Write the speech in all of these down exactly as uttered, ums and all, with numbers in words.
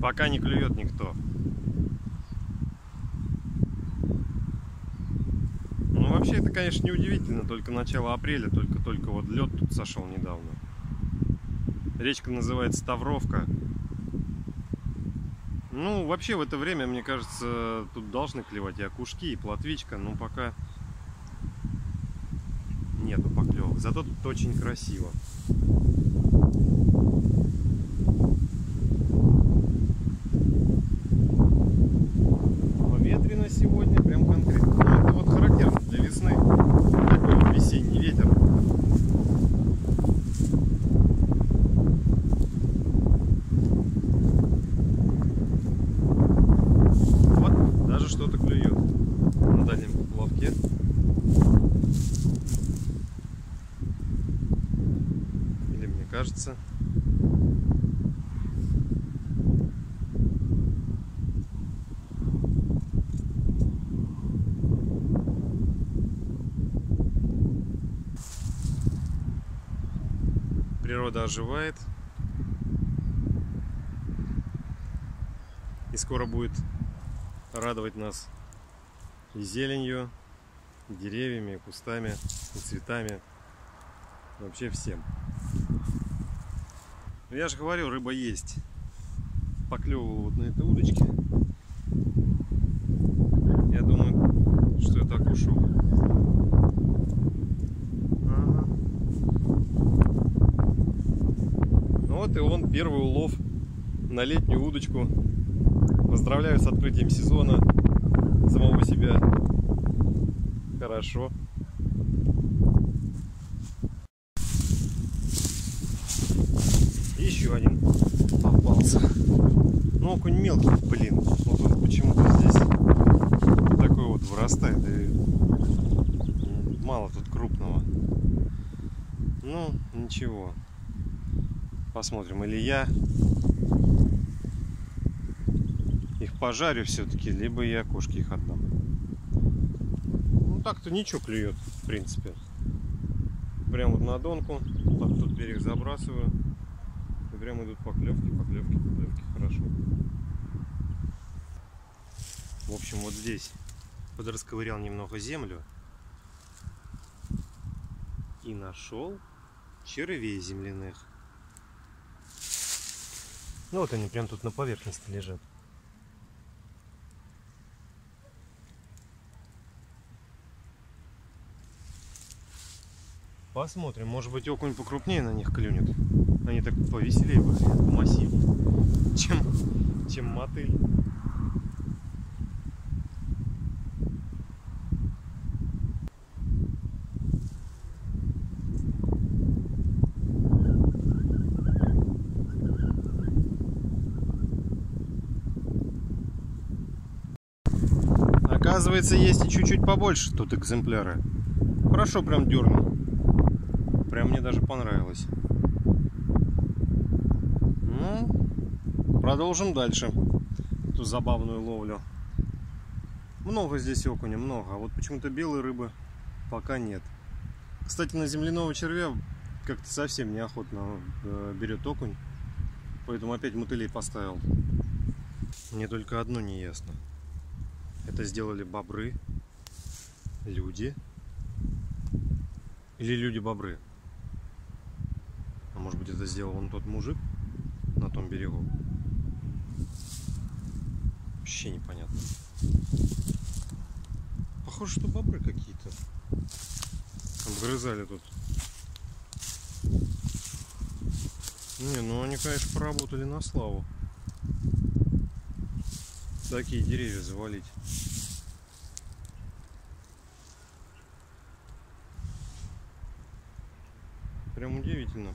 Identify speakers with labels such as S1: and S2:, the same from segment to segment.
S1: Пока не клюет никто. Ну, вообще, это, конечно, неудивительно. Только начало апреля, только-только вот лед тут сошел недавно. Речка называется Ставровка. Ну, вообще, в это время, мне кажется, тут должны клевать и окушки, и плотвичка. Но пока нету поклевок. Зато тут очень красиво. Ветрено сегодня, прям конкретно. Ну, это вот характерно для весны. Такой вот весенний ветер. Вот, даже что-то клюет на дальнем плавке. Или мне кажется. Природа оживает, и скоро будет радовать нас и зеленью, и деревьями, и кустами, и цветами, вообще всем. Но я же говорю, рыба есть. Поклевывал вот на этой удочке. Я думаю, что это окушок. Вот и он, первый улов на летнюю удочку. Поздравляю с открытием сезона самого себя. Хорошо. Еще один попался. Ну, окунь мелкий, блин. Вот он почему-то здесь такой вот вырастает. И мало тут крупного. Ну, ничего. Посмотрим, или я их пожарю все-таки, либо я окушки их отдам. Ну так-то ничего клюет, в принципе. Прям вот на донку, под тот берег забрасываю. И прям идут поклевки, поклевки, поклевки. Хорошо. В общем, вот здесь подрасковырял немного землю. И нашел червей земляных. Ну вот они прям тут на поверхности лежат. Посмотрим, может быть окунь покрупнее на них клюнет. Они так повеселее выглядят, помассивнее, чем, чем мотыль. Оказывается, есть и чуть-чуть побольше тут экземпляры. Хорошо прям дернул. Прям мне даже понравилось. Ну, продолжим дальше эту забавную ловлю. Много здесь окуня, много. А вот почему-то белой рыбы пока нет. Кстати, на земляного червя как-то совсем неохотно берет окунь. Поэтому опять мотылей поставил. Мне только одно не ясно. Это сделали бобры, люди или люди-бобры? А может быть, это сделал он тот мужик на том берегу? Вообще непонятно. Похоже, что бобры какие-то обгрызали тут. Не, ну они, конечно, поработали на славу. Такие деревья завалить. Прям удивительно.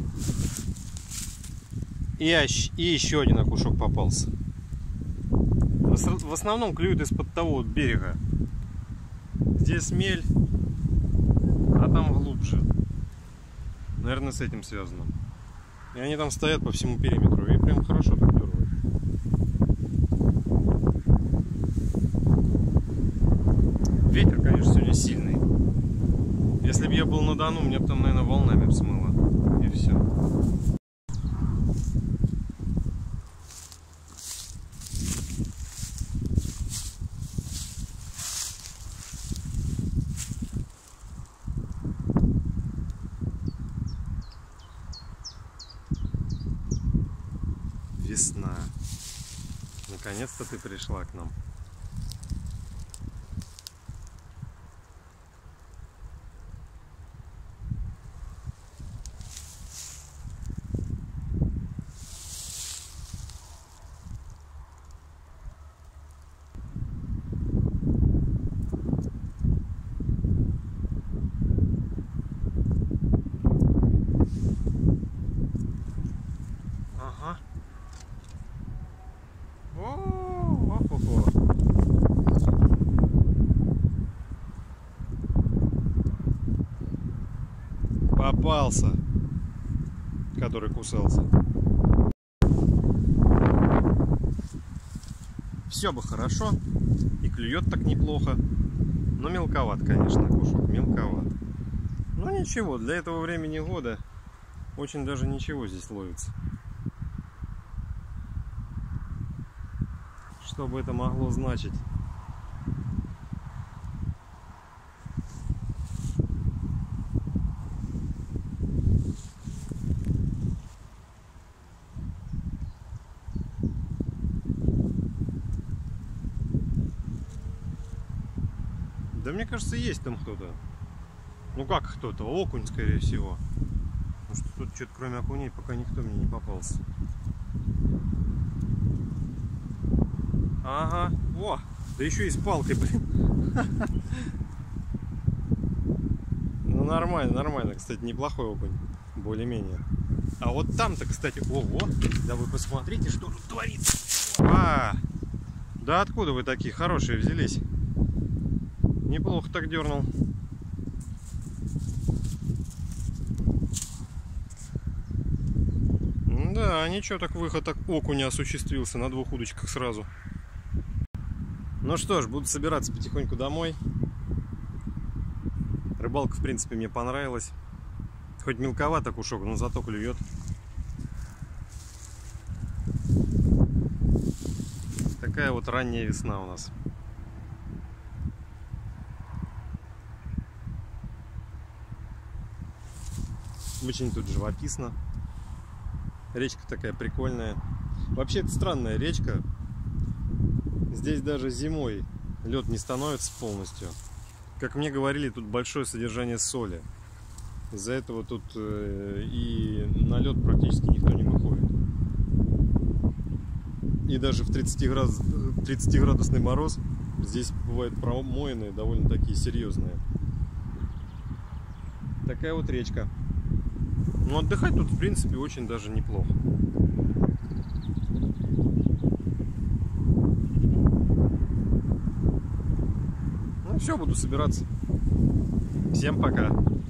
S1: И, и еще один окушок попался. В основном клюют из-под того вот берега. Здесь мель, а там глубже. Наверное, с этим связано. И они там стоят по всему периметру. И прям хорошо так дергают. Ветер, конечно, сегодня сильный. Если бы я был на Дону, меня бы там, наверное, волнами смыло. И все. Весна. Наконец-то ты пришла к нам. Ага. О-о-о-о-о. Попался, который кусался. Все бы хорошо, и клюет так неплохо, но мелковат, конечно, кушок, мелковат. Но ничего, для этого времени года очень даже ничего здесь ловится. Что бы это могло значить? Да мне кажется, есть там кто-то. Ну как кто-то? Окунь, скорее всего. Потому что тут что-то кроме окуней пока никто мне не попался. Ага, о, да еще и с палкой, блин. Ну нормально, нормально, кстати, неплохой окунь, более-менее. А вот там-то, кстати, ого, да вы посмотрите, что тут творится. А, да откуда вы такие хорошие взялись? Неплохо так дернул. Да, ничего, так выход так окуня осуществился на двух удочках сразу. Ну что ж, буду собираться потихоньку домой. Рыбалка, в принципе, мне понравилась. Хоть мелковато кушок, но зато клюет. Такая вот ранняя весна у нас. Очень тут живописно. Речка такая прикольная. Вообще это странная речка. Здесь даже зимой лед не становится полностью. Как мне говорили, тут большое содержание соли. Из-за этого тут и на лед практически никто не выходит. И даже в тридцатиградусный мороз здесь бывают промоины довольно такие серьезные. Такая вот речка. Ну, отдыхать тут, в принципе, очень даже неплохо. Ну, все, буду собираться. Всем пока.